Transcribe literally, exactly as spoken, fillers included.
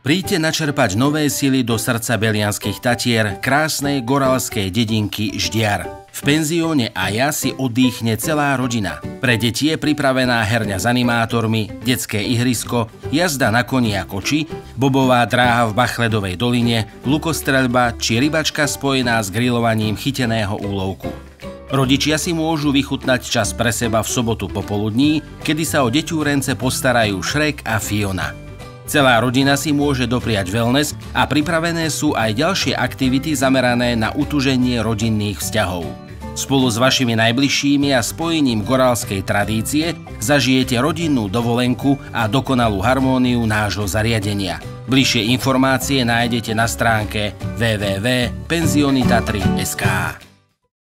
Príďte načerpať nové sily do srdca Belianských Tatier, krásnej goralskej dedinky Ždiar. V penzióne Aja si oddychne celá rodina. Pre deti je pripravená herňa s animátormi, detské ihrisko, jazda na koni a koči, bobová dráha v Bachledovej doline, lukostreľba či rybačka spojená s grillovaním chyteného úlovku. Rodičia si môžu vychutnať čas pre seba v sobotu popoludní, kedy sa o deťúrence postarajú Šrek a Fiona. Celá rodina si môže dopriať wellness a pripravené sú aj ďalšie aktivity zamerané na utuženie rodinných vzťahov. Spolu s vašimi najbližšími a spojením goralskej tradície zažijete rodinnú dovolenku a dokonalú harmóniu nášho zariadenia. Bližšie informácie nájdete na stránke w w w bodka penziony tatry bodka es ká.